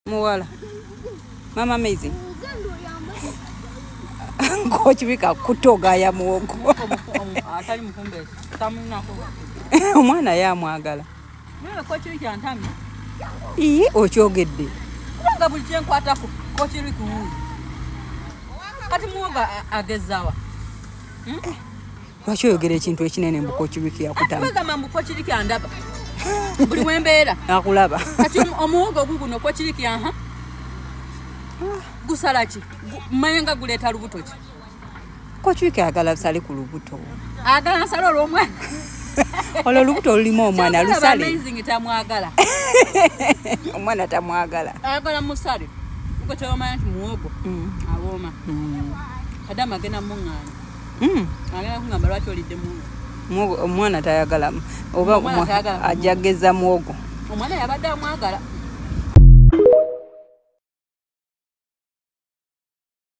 Muwala. Mama amazing. Kochibika kutoga ya muogo. Atali mufumbe. Tamunako. Omwana yamwagala. Mwe kochibika antami. Okyogedde. Nga buli kyenkwatako kochibika muwuyi. Kati muwogo agezawa. Lwaki oyogera ekintu ekinene mbu kochibika yakutama? Bagamba mbu kochibika andaba. Buli wembeera. Akulaba. Kati omuwogo guguno kochibika aha. Gusalaki. Mayenga guleta lubuto ki. Kochibika agala sali ku lubuto. Agala nsala olw'omwana. Olwo olubuto lulimu omwana lusale. Amazing tamwagala. Omwana tamwagala. Agala musale. Uko kyomanya nti muwogo. Awoma. Adama agenda mungana. Agenda kungamba lwaki olidde muwogo. Omwana tayagala oba ajageza muwogo. Omwana yabadde amwagala.